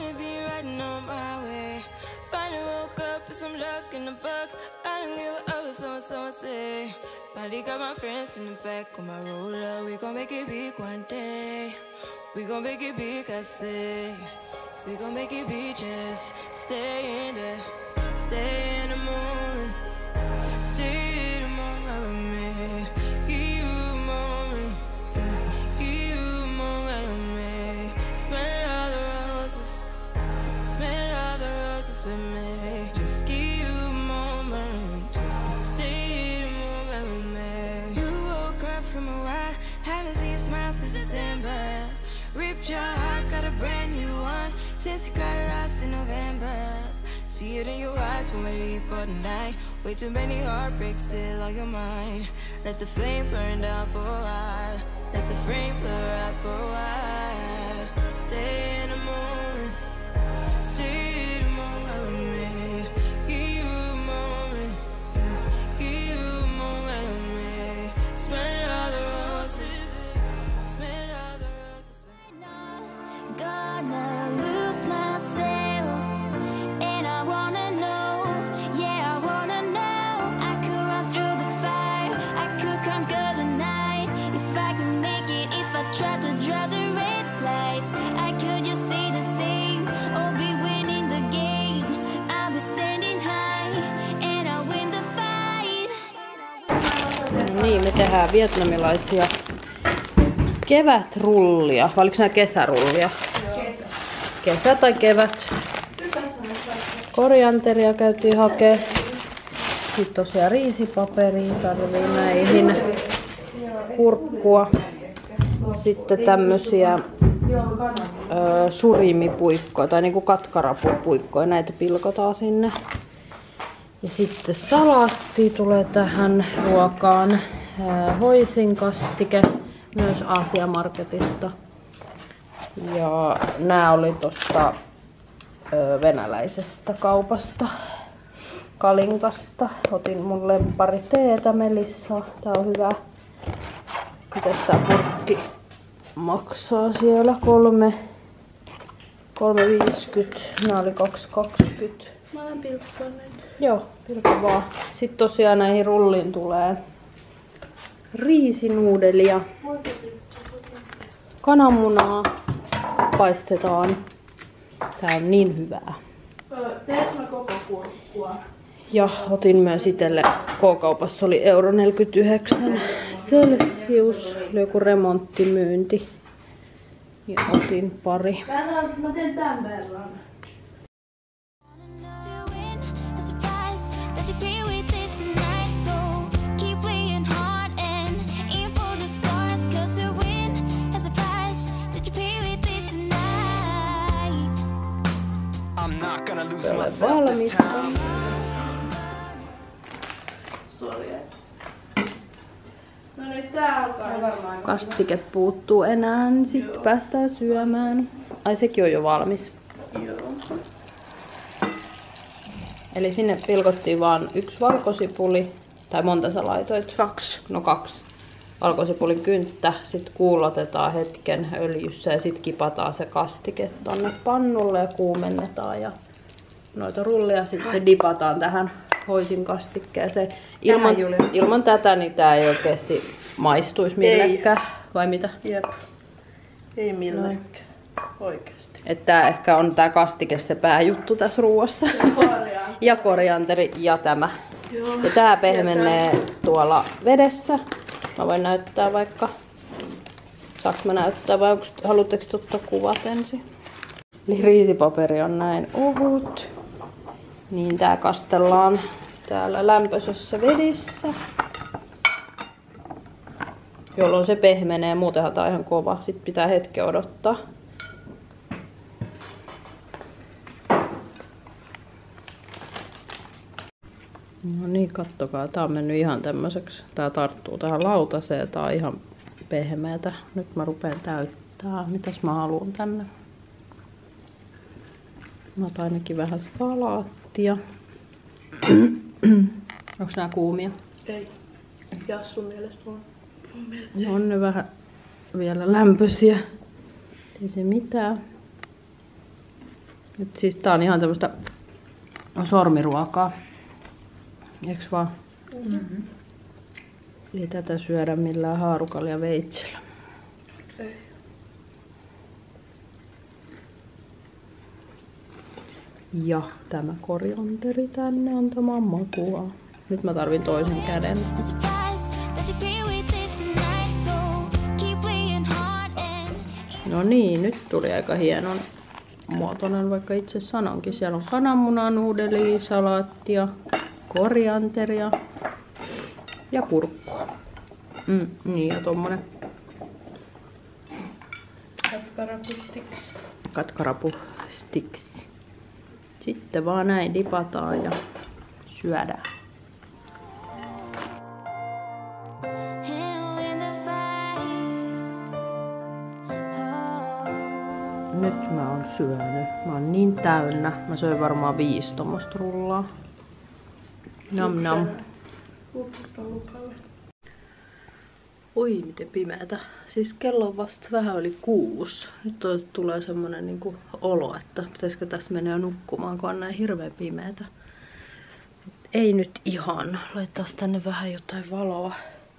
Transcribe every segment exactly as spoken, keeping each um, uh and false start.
Finally be riding on my way. Finally woke up with some luck in the book. I don't give a up what someone, someone say. Finally got my friends in the back of my roller. We gon' make it big one day. We gon' make it big, I say. We gon' make it big, just stay in there. Stay in the moment. Stay in the moment with me. Give you a moment. Give you a moment with me. Smell all the roses. Smell all the roses with me. Just give you a moment. Stay in the moment with me. You woke up from a while. Haven't seen you smile since December. Ripped your heart, got a brand new one since you got lost in November. See it in your eyes when we leave for the night. Way too many heartbreaks still on your mind. Let the flame burn down for a while. Let the flame blur out for a while. Stay in the moment. Stay in the moment with me. Give you a moment. Give you a moment with me. Smell all the roses. Smell all the roses. Gonna lose myself, and I wanna know, yeah, I wanna know. I could run through the fire, I could conquer the night. If I can make it, if I try to draw the red lights, I could just stay the same, or be winning the game. I'll be standing high, and I'll win the fight. No niin, me tehdään vietnamilaisia kevätrullia, vai oliko nää kesärullia? Kesä. Kesä tai kevät. Korianteria käytiin hakee. Sitten tosiaan riisipaperia tarvii näihin. Kurkkua. Sitten tämmösiä ö, surimipuikkoja tai niinku katkarapupuikkoja. Näitä pilkotaan sinne. Ja sitten salaatti tulee tähän ruokaan. Ö, hoisinkastike. Myös Aasiamarketista. Ja nää oli tosta ö, venäläisestä kaupasta, Kalinkasta. Otin mun lemppari teetä Melissa. Tää on hyvä. Mitäs tää purkki maksaa siellä? Kolme, kolme viisikymmentä. Nää oli kaksi kaksikymmentä. Mä olen pilkkoa näitä. Joo, pilkko vaan. Sitten tosiaan näihin rulliin tulee riisinuudelia, kananmunaa paistetaan. Tää on niin hyvää. Teet mä koko kurkkua? Ja otin myös itselle, K-kaupassa oli euro neljäkymmentäyhdeksän Celsius, oli joku remonttimyynti. Ja otin pari. Mä teen tän verran. Valmista. No niin, tää alkaa varmaan. Kastike puuttuu enää, niin sitten päästään syömään. Ai, sekin on jo valmis. Joo. Eli sinne pilkottiin vaan yksi valkosipuli. Tai monta sä laitoit? Kaksi. No kaksi. Valkosipulin kynttä. Sitten kuulotetaan hetken öljyssä ja sitten kipataan se kastike tonne pannulle ja kuumennetaan. Ja noita rullia sitten dipataan tähän hoisinkastikkeeseen. Ilman, ilman tätä niin tää ei oikeesti maistuisi millekään. Vai mitä? Jep. Ei millekään. Oikeesti. Että tää ehkä on tää kastike se pääjuttu tässä ruuassa. Ja korianteri ja tämä. Joo. Ja tää pehmenee tuolla vedessä. Mä voin näyttää vaikka. Saanko mä näyttää vai onko, haluatteko ottaa kuvat ensin? Eli riisipaperi on näin ohut. Niin tää kastellaan täällä lämpöisessä vedessä. Jolloin se pehmenee, muutenhan tää on ihan kova. Sitten pitää hetken odottaa. No niin, kattokaa. Tää on mennyt ihan tämmöiseksi. Tää tarttuu tähän lautaseen. Tää on ihan pehmeätä. Nyt mä rupean täyttää. Mitäs mä haluan tänne? Mä otan ainakin vähän salaattia. Onks nää kuumia? Ei. Ja sun mielestä on. No on ne vähän vielä lämpöisiä. Ei se mitään. Et siis tää on ihan tämmöstä sormiruokaa. Eiks vaan? Mm-hmm. Ei tätä syödä millään haarukalla ja veitsellä. Ei. Ja tämä korianteri tänne antamaan makua. Nyt mä tarvin toisen käden. No niin, nyt tuli aika hienon muotoinen, vaikka itse sanonkin. Siellä on kananmunaa, nuudelia, salaattia, korianteria ja kurkkua. Mm, niin ja tommonen Katkarapustiksi. katkarapustiksi. Sitten vaan näin dipataan ja syödään. Nyt mä oon syönyt. Mä oon niin täynnä. Mä söin varmaan viisi tommosta rullaa. Nam nam. Oi miten pimeätä. Siis kello on vasta vähän yli kuusi. Nyt tulee semmonen niinku olo, että pitäisikö tässä mennä nukkumaan, kun on näin hirveän pimeätä. Ei nyt ihan. Laittaa tänne vähän jotain valoa.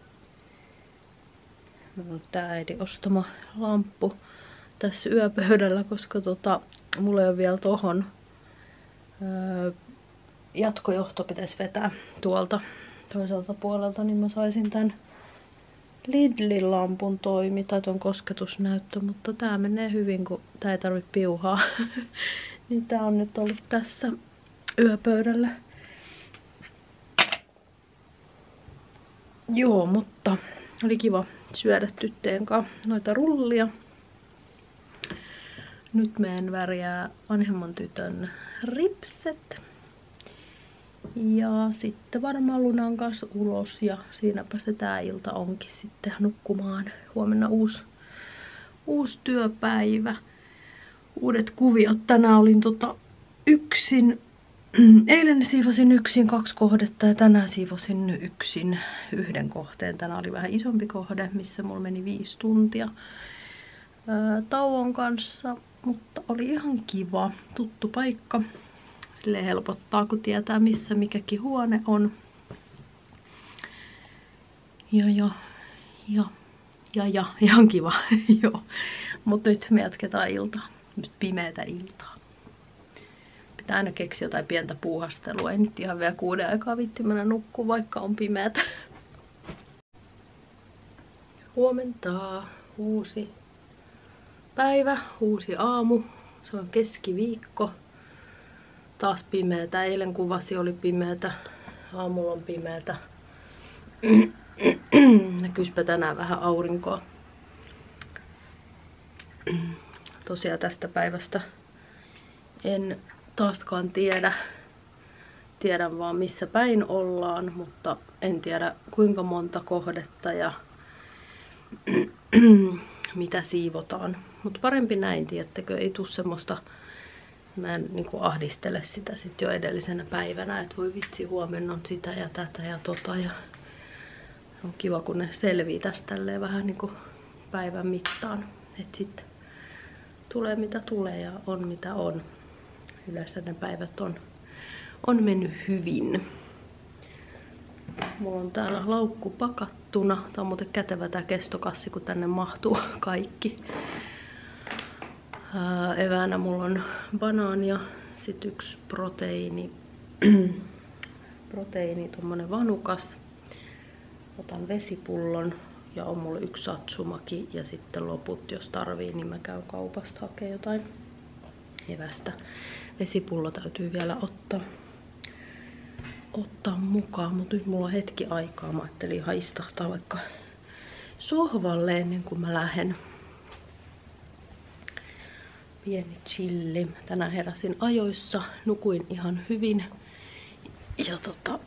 Meillä on tää äidin ostama lamppu tässä yöpöydällä, koska tota, mulla ei ole vielä tohon öö, jatkojohto pitäisi vetää tuolta toiselta puolelta, niin mä saisin tän Lidlin lampun toimi tai ton kosketusnäyttö, mutta tää menee hyvin, kun tää ei tarvitse piuhaa. Niin tää on nyt ollut tässä yöpöydällä. Joo, mutta oli kiva syödä tytteen kanssa noita rullia. Nyt meen värjää vanhemman tytön ripset. Ja sitten varmaan Lunan kanssa ulos ja siinäpä se tää ilta onkin sitten nukkumaan. Huomenna uusi, uusi työpäivä. Uudet kuviot. Tänään olin tota yksin. Eilen siivosin yksin kaksi kohdetta ja tänään siivosin yksin yhden kohteen. Tänään oli vähän isompi kohde, missä mulla meni viisi tuntia ää, tauon kanssa. Mutta oli ihan kiva. Tuttu paikka. Silleen helpottaa, kun tietää missä mikäkin huone on. Ja ja ja ja ja ihan kiva. Joo. Mut nyt me jatketaan iltaa. Nyt pimeätä iltaa. Pitää aina keksiä jotain pientä puuhastelua. Ei nyt ihan vielä kuuden aikaa viitti mennä nukkuu, vaikka on pimeätä. Huomenta. Uusi päivä, uusi aamu. Se on keskiviikko. Taas pimeätä. Eilen kuvasi oli pimeätä. Aamulla on pimeätä. Näkyyspä tänään vähän aurinkoa. Tosiaan tästä päivästä en taaskaan tiedä. Tiedän vaan missä päin ollaan, mutta en tiedä kuinka monta kohdetta ja mitä siivotaan. Mutta parempi näin, tiedättekö, ei tule semmoista, mä en niin kuin ahdistele sitä sit jo edellisenä päivänä, että voi vitsi, huomenna on sitä ja tätä ja tota. Ja on kiva, kun ne selvii tästä tälleen vähän niin kuin päivän mittaan. Että sitten tulee mitä tulee ja on mitä on. Yleensä ne päivät on, on mennyt hyvin. Mulla on täällä laukku pakattuna. Tää on muuten kätevä tää kestokassi, kun tänne mahtuu kaikki. Ää, eväänä mulla on banaania, sit yksi proteiini, proteiini tommonen vanukas. Otan vesipullon ja on mulla yksi satsumaki ja sitten loput, jos tarvii, niin mä käyn kaupasta hakemaan jotain evästä. Vesipullo täytyy vielä ottaa, ottaa mukaan, mutta nyt mulla on hetki aikaa. Mä ajattelin haistahtaa vaikka sohvalle ennen kuin mä lähden. Pieni chilli. Tänään heräsin ajoissa, nukuin ihan hyvin. Ja tota,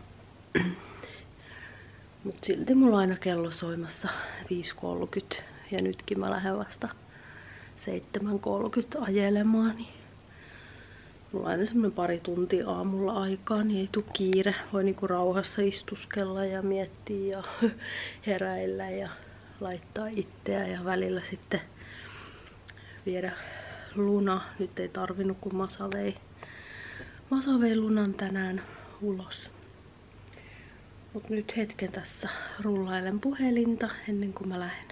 mut silti mulla on aina kello soimassa viisi kolmekymmentä. Ja nytkin mä lähden vasta seitsemän kolmekymmentä ajelemaan. Niin mulla on aina semmonen pari tuntia aamulla aikaa, niin ei tuu kiire. Voi niinku rauhassa istuskella ja miettiä ja heräillä ja laittaa itseä ja välillä sitten viedä Luna. Nyt ei tarvinnut, kun Masa vei, Masa vei Lunan tänään ulos. Mut nyt hetken tässä rullailen puhelinta ennen kuin mä lähden.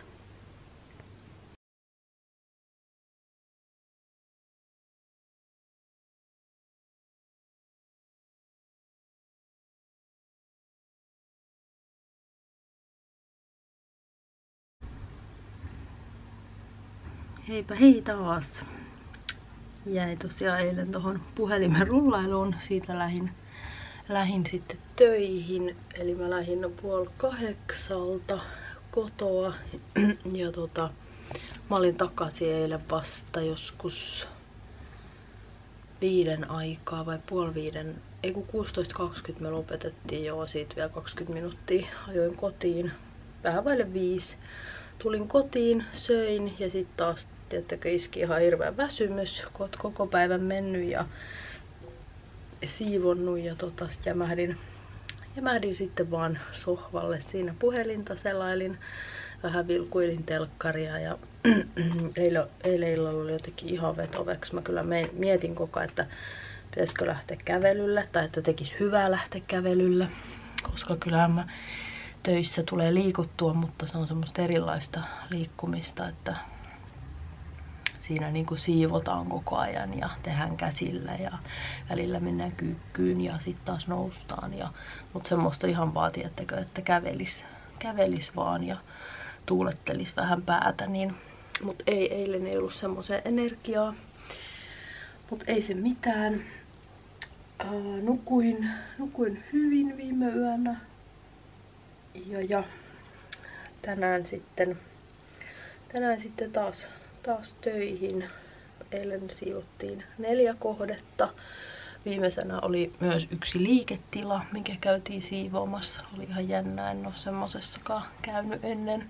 Heipä hei taas. Jäi tosiaan eilen tohon puhelimen rullailuun. Siitä lähin, lähin sitten töihin. Eli mä lähdin puoli kahdeksalta kotoa. Ja tota, mä olin takaisin eilen vasta joskus viiden aikaa vai puoli viiden. Ei kun kuusitoista kaksikymmentä me lopetettiin joo, siitä vielä kaksikymmentä minuuttia. Ajoin kotiin vähän vaille viisi. Tulin kotiin, söin ja sitten taas tiettäkö iski ihan hirveä väsymys, kun oot koko päivän mennyt ja siivonnut ja tota, sit jämähdin, jämähdin sitten vaan sohvalle siinä puhelinta selailin, vähän vilkuilin telkkaria ja eilen, eilen illalla oli jotenkin ihan vetoveksi. Mä kyllä mietin koko ajan, että pitäisikö lähteä kävelylle tai että tekisi hyvää lähteä kävelylle, koska kyllähän mä töissä tulee liikuttua, mutta se on semmoista erilaista liikkumista, että siinä niin kuin siivotaan koko ajan ja tehdään käsillä ja välillä mennään kyykkyyn ja sitten taas noustaan. Ja, mutta semmoista ihan vaatii, että, että kävelis, kävelis vaan ja tuulettelis vähän päätä. Niin, mutta ei, eilen ei ollut semmoiseen energiaa. Mutta ei se mitään. Ää, nukuin, nukuin hyvin viime yönä. Ja, ja tänään sitten, tänään sitten taas, taas töihin. Eilen siivottiin neljä kohdetta. Viimeisenä oli myös yksi liiketila, mikä käytiin siivoamassa. Oli ihan jännää, en ole semmosessakaan käynyt ennen.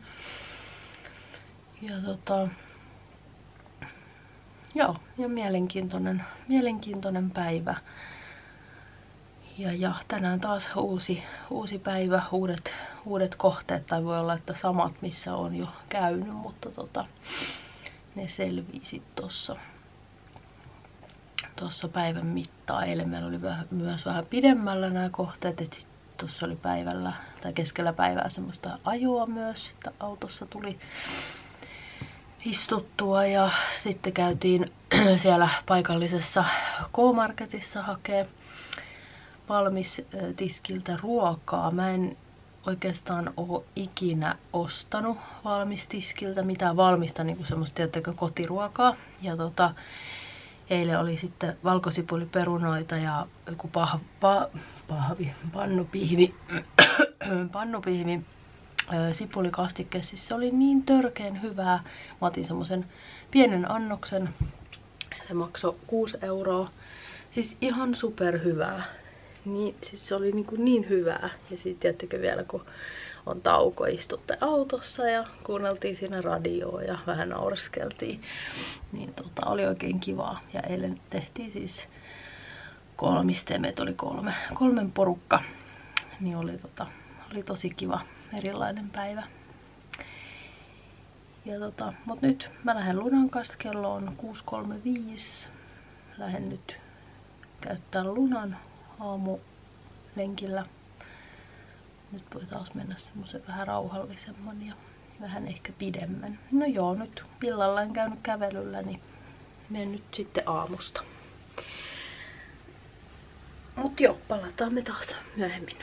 Ja tota... Joo, ja mielenkiintoinen, mielenkiintoinen päivä. Ja, ja tänään taas uusi, uusi päivä, uudet, uudet kohteet, tai voi olla, että samat, missä on jo käynyt, mutta tota, ne selvisi tossa, tossa päivän mittaan. Eilen meillä oli vähän, myös vähän pidemmällä nämä kohteet, että sitten tuossa oli päivällä tai keskellä päivää semmoista ajoa myös, että autossa tuli istuttua ja sitten käytiin siellä paikallisessa K-marketissa hakee valmistiskiltä ruokaa. Mä en oikeastaan ole ikinä ostanut valmistiskiltä mitään valmista niin kuin semmoista tiettäkö kotiruokaa. Ja tota, eilen oli sitten valkosipuliperunoita ja joku pah, pah, pahvi, pannupihvi, pannupihvi sipulikastike. Siis se oli niin törkeen hyvää. Mä otin semmosen pienen annoksen. Se maksoi kuusi euroa. Siis ihan super hyvää. Niin, siis se oli niin, kuin niin hyvää. Ja sitten tiedättekö vielä, kun on tauko, istutte autossa ja kuunneltiin siinä radioa ja vähän naureskeltiin. Niin tota, oli oikein kivaa. Ja eilen tehtiin siis kolmiste, meitä oli kolme, kolmen porukka. Niin oli, tota, oli tosi kiva, erilainen päivä. Ja tota, mut nyt mä lähden Lunan kanssa, kello on kuusi kolmekymmentäviisi. Lähden nyt käyttää Lunan aamulenkillä. Nyt voi taas mennä semmoisen vähän rauhallisemman ja vähän ehkä pidemmän. No joo, nyt illalla en käynyt kävelyllä, niin menen nyt sitten aamusta. Mut joo, palataan me taas myöhemmin.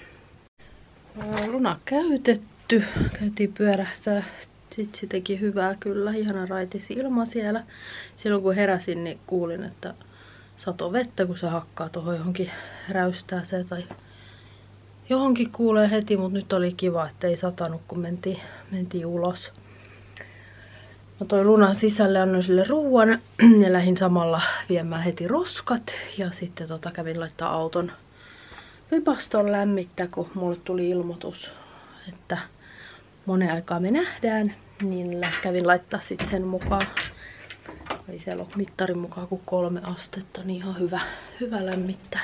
Luna käytetty. Käytiin pyörähtää. Sitten se teki hyvää kyllä. Ihana raitis ilma siellä. Silloin kun heräsin, niin kuulin, että sato vettä, kun se hakkaa tuohon johonkin räystääseen tai johonkin kuulee heti, mutta nyt oli kiva, että ei satanut, kun mentiin, mentiin ulos. Mä toin Lunan sisälle, annoin sille ruuan ja lähdin samalla viemään heti roskat. Ja sitten tota, kävin laittaa auton vipaston lämmittää, kun mulle tuli ilmoitus, että monen aikaa me nähdään. Niin kävin laittaa sitten sen mukaan. Ei siellä ole mittarin mukaan kuin kolme astetta, niin ihan hyvä, hyvä lämmittää.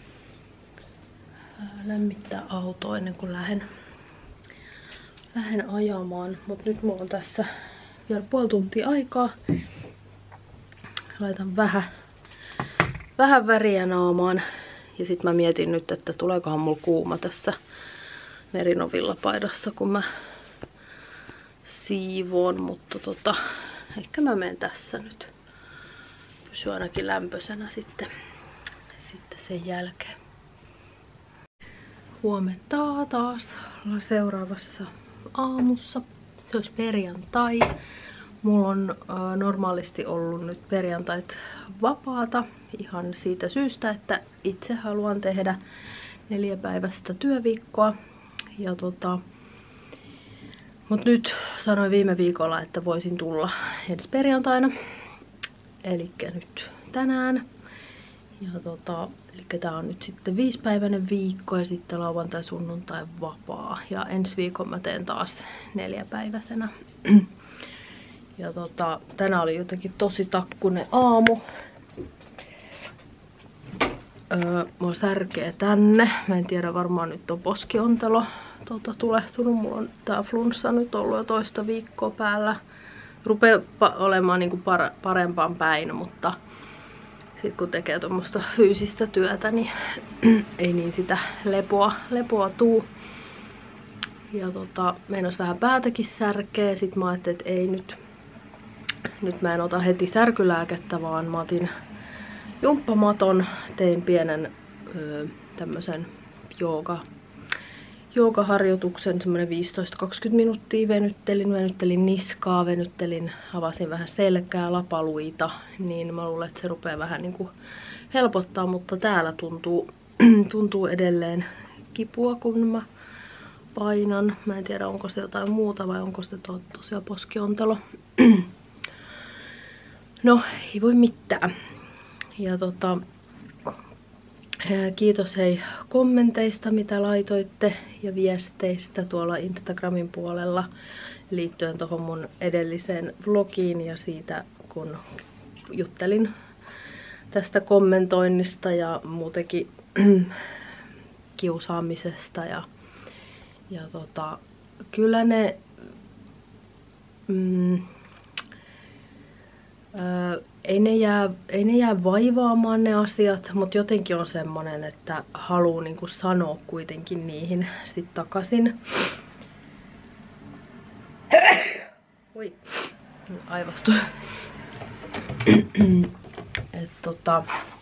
lämmittää autoa ennen kuin lähden, lähden ajamaan. Mutta nyt mulla on tässä vielä puoli tuntia aikaa. laitan vähän, vähän väriä naamaan. Ja sit mä mietin nyt, että tuleekohan mulla kuuma tässä merinovillapaidassa, kun mä siivoon, mutta tota, ehkä mä menen tässä nyt. Pysyy ainakin lämpöisenä sitten, sitten sen jälkeen. Huomenta taas. Ollaan seuraavassa aamussa. Se olisi perjantai. Mulla on äh, normaalisti ollut nyt perjantait vapaata ihan siitä syystä, että itse haluan tehdä neljäpäiväistä työviikkoa. Ja tota, mut nyt sanoin viime viikolla, että voisin tulla ensi perjantaina. Elikkä nyt tänään. Ja tota, elikkä tää on nyt sitten viisipäiväinen viikko ja sitten lauantai, sunnuntai vapaa. Ja ensi viikon mä teen taas neljäpäiväisenä. Ja tota, tänään oli jotenkin tosi takkunen aamu. Öö, mua särkee tänne. Mä en tiedä, varmaan nyt on poskiontelo tota, tulehtunut. Mulla on tää flunssa nyt ollut jo toista viikkoa päällä. Rupee olemaan niinku par parempaan päin, mutta sit kun tekee tuommoista fyysistä työtä, niin ei niin sitä lepoa, lepoa tuu. Ja tota, meinas vähän päätäkin särkeä. Sit mä ajattelin, että ei nyt, nyt mä en ota heti särkylääkettä, vaan mä otin jumppamaton, tein pienen öö, tämmösen jooga, joogaharjoituksen, semmonen viisitoista kaksikymmentä minuuttia venyttelin, venyttelin niskaa, venyttelin, avasin vähän selkää, lapaluita, niin mä luulen, että se rupeaa vähän niinku helpottaa, mutta täällä tuntuu, tuntuu edelleen kipua, kun mä painan. Mä en tiedä, onko se jotain muuta vai onko se to tosiaan poskiontelo. No, ei voi mitään. Ja tota, kiitos hei kommenteista, mitä laitoitte ja viesteistä tuolla Instagramin puolella liittyen tuohon mun edelliseen vlogiin ja siitä, kun juttelin tästä kommentoinnista ja muutenkin kiusaamisesta ja, ja tota, kyllä ne mm, öö, Ei ne, jää, ei ne jää vaivaamaan ne asiat, mutta jotenkin on semmonen, että haluaa niinku sanoa kuitenkin niihin sit takaisin. Oi, aivastuin. Et tota,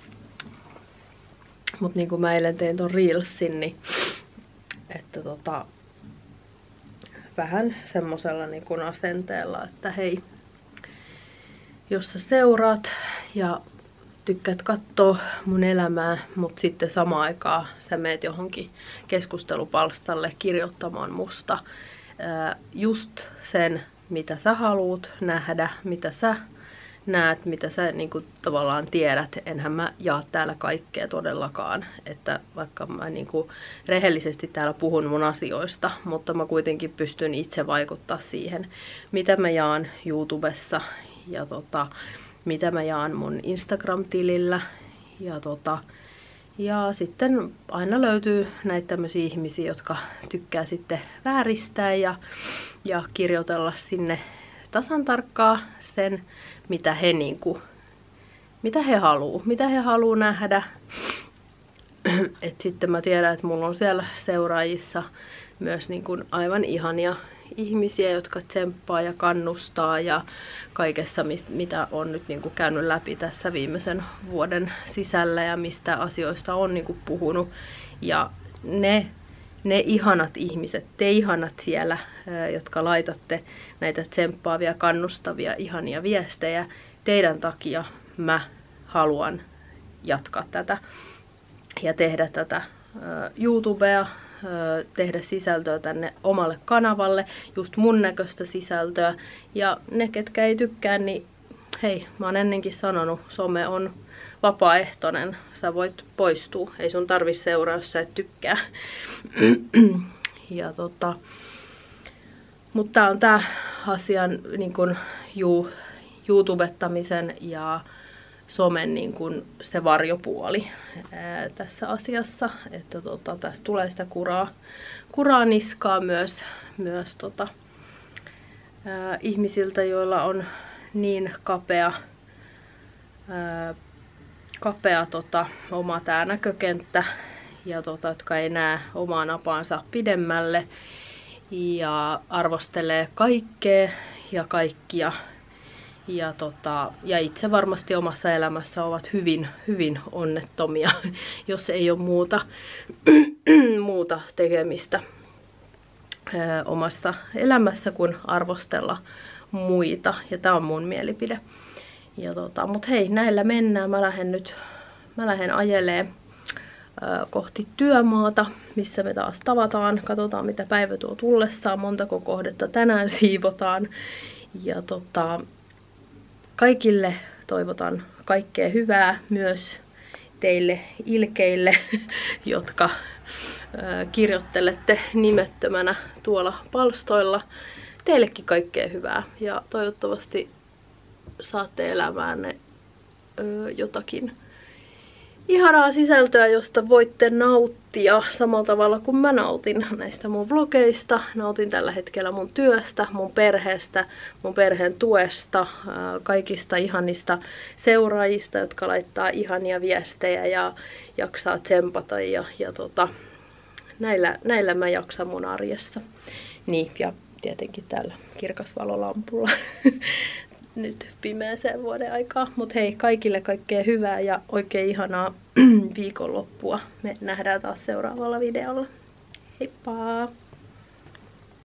mut niinku mä eilen tein ton Reelsin, niin että tota, vähän semmosella niinku asenteella, että hei, jos sä seuraat ja tykkäät katsoa mun elämää, mutta sitten samaan aikaan sä meet johonkin keskustelupalstalle kirjoittamaan musta ää, just sen, mitä sä haluut nähdä, mitä sä näet, mitä sä niinku tavallaan tiedät. Enhän mä jaa täällä kaikkea todellakaan, että vaikka mä niinku rehellisesti täällä puhun mun asioista, mutta mä kuitenkin pystyn itse vaikuttaa siihen, mitä mä jaan YouTubessa ja tota, mitä mä jaan mun Instagram-tilillä. Ja, tota, ja sitten aina löytyy näitä tämmöisiä ihmisiä, jotka tykkää sitten vääristää ja, ja kirjoitella sinne tasan tarkkaa sen, mitä he, niinku, mitä he haluu, mitä he haluu nähdä. Et sitten mä tiedän, että mulla on siellä seuraajissa myös niinku aivan ihania ihmisiä, jotka tsemppaa ja kannustaa ja kaikessa, mitä on nyt niinku käynyt läpi tässä viimeisen vuoden sisällä ja mistä asioista on niinku puhunut. Ja ne, ne ihanat ihmiset, te ihanat siellä, jotka laitatte näitä tsemppaavia, kannustavia, ihania viestejä, teidän takia mä haluan jatkaa tätä ja tehdä tätä YouTubea, tehdä sisältöä tänne omalle kanavalle, just mun näköistä sisältöä. Ja ne, ketkä ei tykkää, niin hei, mä oon ennenkin sanonut, some on vapaaehtoinen. Sä voit poistua, ei sun tarvi seuraa, jos sä et tykkää. Ja tota, mutta tää on tää asian niin kun, juu, YouTubettamisen ja somen niin kun se varjopuoli ää, tässä asiassa, että tota, tästä tulee sitä kuraa, kuraa niskaa myös, myös tota, ää, ihmisiltä, joilla on niin kapea ää, kapea tota, oma tää näkökenttä, ja tota, jotka ei näe omaa napaansa pidemmälle ja arvostelee kaikkea ja kaikkia. Ja, tota, ja itse varmasti omassa elämässä ovat hyvin, hyvin onnettomia, jos ei ole muuta, muuta tekemistä ää, omassa elämässä kuin arvostella muita. Ja tää on mun mielipide. Ja tota, mut hei, näillä mennään. Mä lähden nyt mä lähden ajelee ää, kohti työmaata, missä me taas tavataan. Katsotaan, mitä päivä tuo tullessaan, montako kohdetta tänään siivotaan. Ja tota, kaikille toivotan kaikkea hyvää, myös teille ilkeille, jotka ää, kirjoittelette nimettömänä tuolla palstoilla. Teillekin kaikkea hyvää ja toivottavasti saatte elämäänne ö, jotakin ihanaa sisältöä, josta voitte nauttia samalla tavalla kuin mä nautin näistä mun vlogeista. Nautin tällä hetkellä mun työstä, mun perheestä, mun perheen tuesta, kaikista ihanista seuraajista, jotka laittaa ihania viestejä ja jaksaa tsempata. Ja, ja tota, näillä, näillä mä jaksan mun arjessa. Niin, ja tietenkin täällä kirkasvalolampulla. Nyt pimeäseen vuoden aikaa. Mut hei, kaikille kaikkea hyvää ja oikein ihanaa viikonloppua. Me nähdään taas seuraavalla videolla. Heippa!